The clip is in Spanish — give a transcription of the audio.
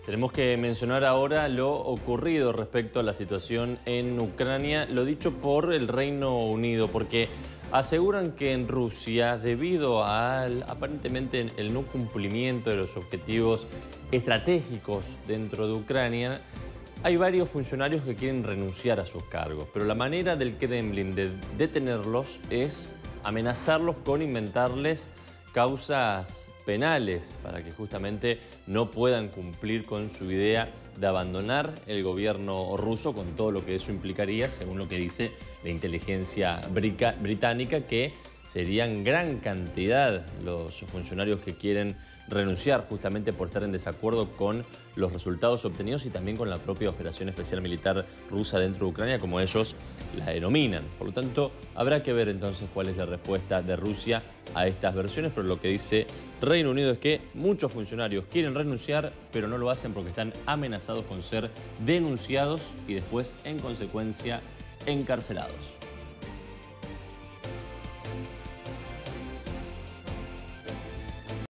Tenemos que mencionar ahora lo ocurrido respecto a la situación en Ucrania, lo dicho por el Reino Unido, porque aseguran que en Rusia, debido al aparentemente el no cumplimiento de los objetivos estratégicos dentro de Ucrania, hay varios funcionarios que quieren renunciar a sus cargos, pero la manera del Kremlin de detenerlos es amenazarlos con inventarles causas penales para que justamente no puedan cumplir con su idea de abandonar el gobierno ruso con todo lo que eso implicaría, según lo que dice la inteligencia británica, que serían gran cantidad los funcionarios que quieren renunciar justamente por estar en desacuerdo con los resultados obtenidos y también con la propia operación especial militar rusa dentro de Ucrania, como ellos la denominan. Por lo tanto, habrá que ver entonces cuál es la respuesta de Rusia a estas versiones, pero lo que dice Reino Unido es que muchos funcionarios quieren renunciar, pero no lo hacen porque están amenazados con ser denunciados y después, en consecuencia, encarcelados.